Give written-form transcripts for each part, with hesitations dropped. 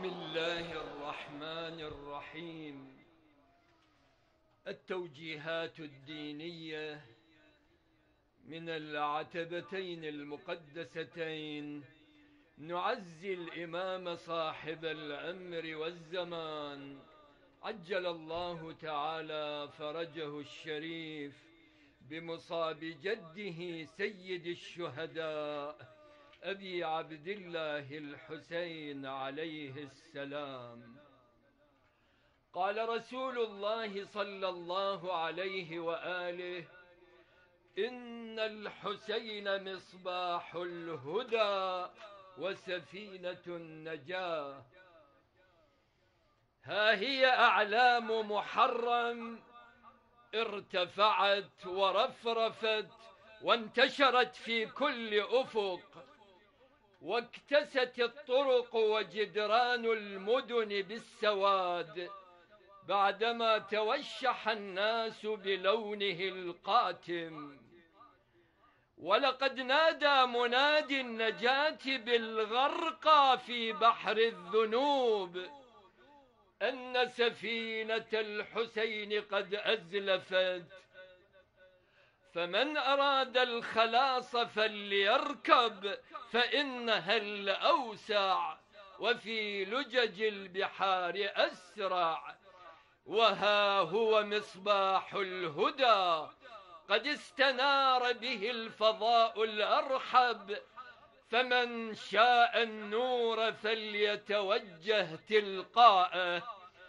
بسم الله الرحمن الرحيم. التوجيهات الدينية من العتبتين المقدستين. نعزي الإمام صاحب الأمر والزمان عجل الله تعالى فرجه الشريف بمصاب جده سيد الشهداء أبي عبد الله الحسين عليه السلام. قال رسول الله صلى الله عليه وآله: إن الحسين مصباح الهدى وسفينة النجاة. ها هي أعلام محرم ارتفعت ورفرفت وانتشرت في كل أفق، واكتست الطرق وجدران المدن بالسواد بعدما توشح الناس بلونه القاتم. ولقد نادى منادي النجاة بالغرقى في بحر الذنوب أن سفينة الحسين قد أزلفت، فمن أراد الخلاص فليركب فإنها الأوسع وفي لجج البحار أسرع. وها هو مصباح الهدى قد استنار به الفضاء الأرحب، فمن شاء النور فليتوجه تلقاءه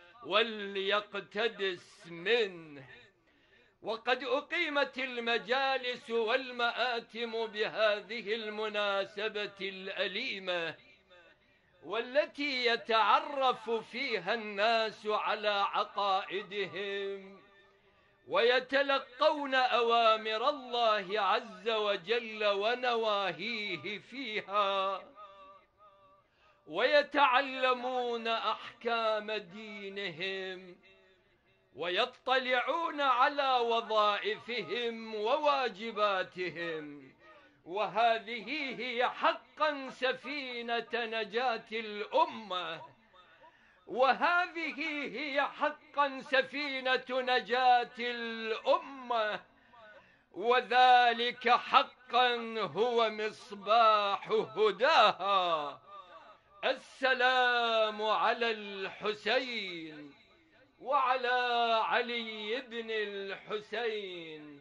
وليقتبس منه. وقد أقيمت المجالس والمآتم بهذه المناسبة الأليمة، والتي يتعرف فيها الناس على عقائدهم ويتلقون أوامر الله عز وجل ونواهيه فيها، ويتعلمون أحكام دينهم، ويطلعون على وظائفهم وواجباتهم. وهذه هي حقا سفينة نجاة الأمة، وهذه هي حقا سفينة نجاة الأمة، وذلك حقا هو مصباح هداها. السلام على الحسين وعلى علي بن الحسين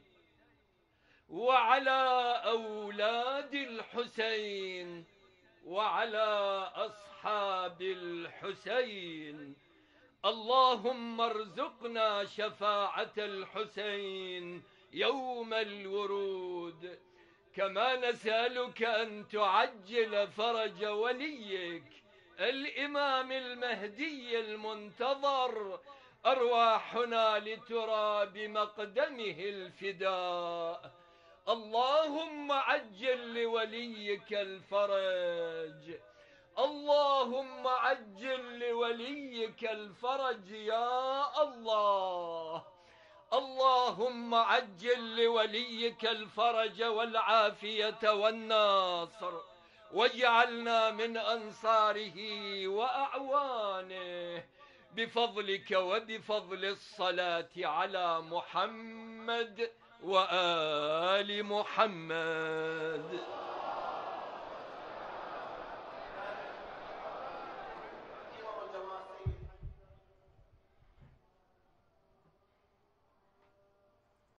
وعلى أولاد الحسين وعلى أصحاب الحسين. اللهم ارزقنا شفاعة الحسين يوم الورود. كما نسألك أن تعجل فرج وليك الإمام المهدي المنتظر أرواحنا لتراب مقدمه الفداء. اللهم عجل لوليك الفرج، اللهم عجل لوليك الفرج يا الله. اللهم عجل لوليك الفرج والعافية والنصر، واجعلنا من أنصاره وأعوانه بفضلك وبفضل الصلاة على محمد وآل محمد.